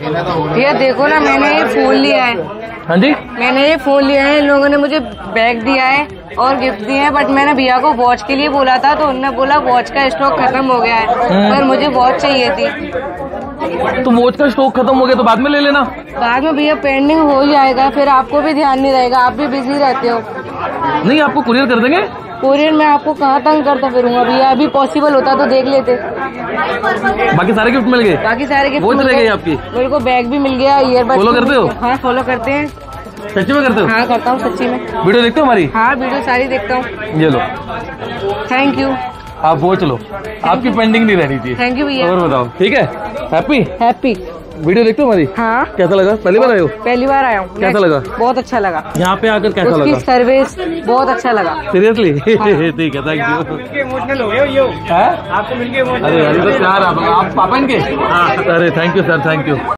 भैया देखो ना, मैंने ये फोन लिया है। हाँ जी, मैंने ये फोन लिया है, इन लोगों ने मुझे बैग दिया है और गिफ्ट दिए हैं, बट मैंने भैया को वॉच के लिए बोला था तो उन्होंने बोला वॉच का स्टॉक खत्म हो गया है, पर मुझे वॉच चाहिए थी। तो वॉच का स्टॉक खत्म हो गया तो बाद में ले लेना। बाद में भैया पेंडिंग हो जाएगा, फिर आपको भी ध्यान नहीं रहेगा, आप भी बिजी रहते हो। नहीं, आपको कुरियर कर देंगे। कुरियर में आपको कहाँ तंग करता फिरूंगा भैया, अभी पॉसिबल होता तो देख लेते। बाकी सारे गिफ्ट मिल गए। बाकी सारे गिफ्ट वॉच रह गई आपकी। मेरे को बैग भी मिल गया, ईयरबड्स। फॉलो करते हो? हाँ फॉलो करते हैं। सच्ची में करते हो? हाँ करता हूँ सच्ची में। वीडियो देखते हो हमारी? हाँ वीडियो सारी देखता हूँ। ये लो, थैंक यू। आप वो चलो, आपकी पेंडिंग नहीं रहनी थी। थैंक यू भैया। और बताओ, ठीक है? Happy happy. वीडियो देखते हो हमारी? हाँ। कैसा लगा? पहली बार आए हो? पहली बार आया हूँ। कैसा लगा? बहुत अच्छा लगा। यहाँ पे आकर कैसा उसकी लगा? सर्विस बहुत अच्छा लगा। सीरियसली? ठीक है, थैंक यू। इमोशनल हो गए आपको मिलके। अरे तो प्यार आप पापा इनके। अरे thank you sir, thank you.